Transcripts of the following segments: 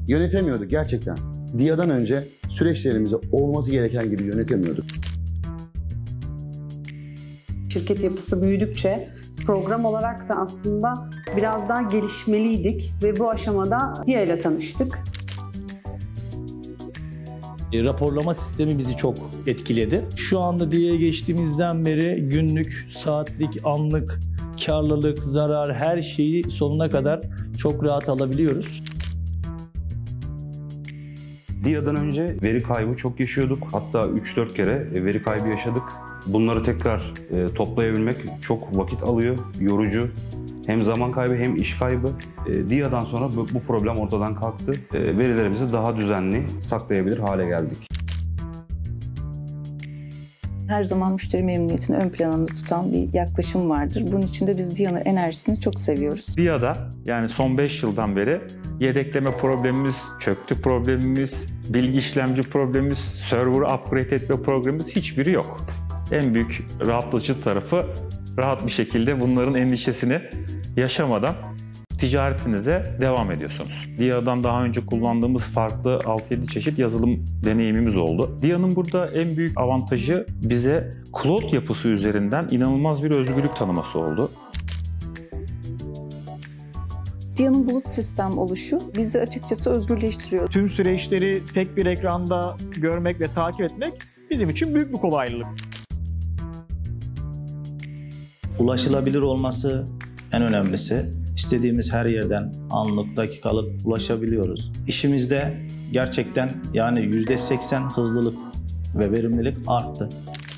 Yönetemiyorduk gerçekten. DIA'dan önce süreçlerimizi olması gereken gibi yönetemiyorduk. Şirket yapısı büyüdükçe program olarak da aslında biraz daha gelişmeliydik ve bu aşamada DIA ile tanıştık. Raporlama sistemi bizi çok etkiledi. Şu anda DIA'ya geçtiğimizden beri günlük, saatlik, anlık, karlılık, zarar her şeyi sonuna kadar çok rahat alabiliyoruz. DIA'dan önce veri kaybı çok yaşıyorduk. Hatta 3-4 kere veri kaybı yaşadık. Bunları tekrar toplayabilmek çok vakit alıyor, yorucu. Hem zaman kaybı hem iş kaybı. DIA'dan sonra bu problem ortadan kalktı. Verilerimizi daha düzenli saklayabilir hale geldik. Her zaman müşteri memnuniyetini ön planında tutan bir yaklaşım vardır. Bunun için de biz DIA'nın enerjisini çok seviyoruz. DIA'da yani son 5 yıldan beri yedekleme problemimiz, çöktü problemimiz, bilgi işlemci problemimiz, server upgrade etme problemimiz hiçbiri yok. En büyük rahatlatıcı tarafı rahat bir şekilde bunların endişesini yaşamadan ticaretinize devam ediyorsunuz. DIA'dan daha önce kullandığımız farklı 6-7 çeşit yazılım deneyimimiz oldu. DIA'nın burada en büyük avantajı bize cloud yapısı üzerinden inanılmaz bir özgürlük tanıması oldu. DIA'nın bulut sistem oluşu bizi açıkçası özgürleştiriyor. Tüm süreçleri tek bir ekranda görmek ve takip etmek bizim için büyük bir kolaylık. Ulaşılabilir olması en önemlisi. İstediğimiz her yerden anlık, dakikalık ulaşabiliyoruz. İşimizde gerçekten yani %80 hızlılık ve verimlilik arttı.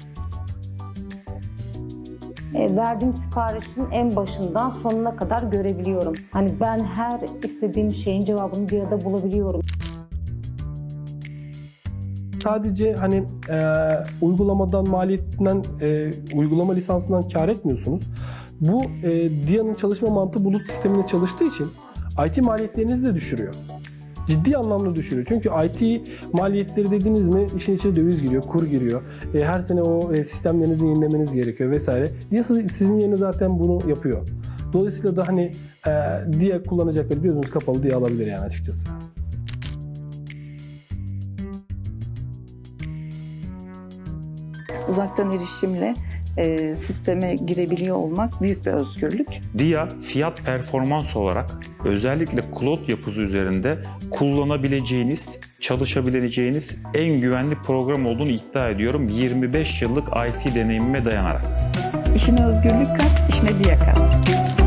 Verdiğim siparişin en başından sonuna kadar görebiliyorum. Hani ben her istediğim şeyin cevabını DIA'da bulabiliyorum. Sadece hani uygulamadan, maliyetinden, uygulama lisansından kar etmiyorsunuz. Bu DIA'nın çalışma mantığı bulut sisteminde çalıştığı için IT maliyetlerinizi de düşürüyor. Ciddi anlamda düşürüyor. Çünkü IT maliyetleri dediğiniz mi işin içine döviz giriyor, kur giriyor. Her sene o sistemlerinizi yenilemeniz gerekiyor vesaire. DIA sizin yerine zaten bunu yapıyor. Dolayısıyla da hani DIA kullanacakları gözünüz kapalı DIA alabilir yani açıkçası. Uzaktan erişimle sisteme girebiliyor olmak büyük bir özgürlük. DIA fiyat performans olarak özellikle cloud yapısı üzerinde kullanabileceğiniz, çalışabileceğiniz en güvenli program olduğunu iddia ediyorum 25 yıllık IT deneyimime dayanarak. İşine özgürlük kat, işine DIA kat.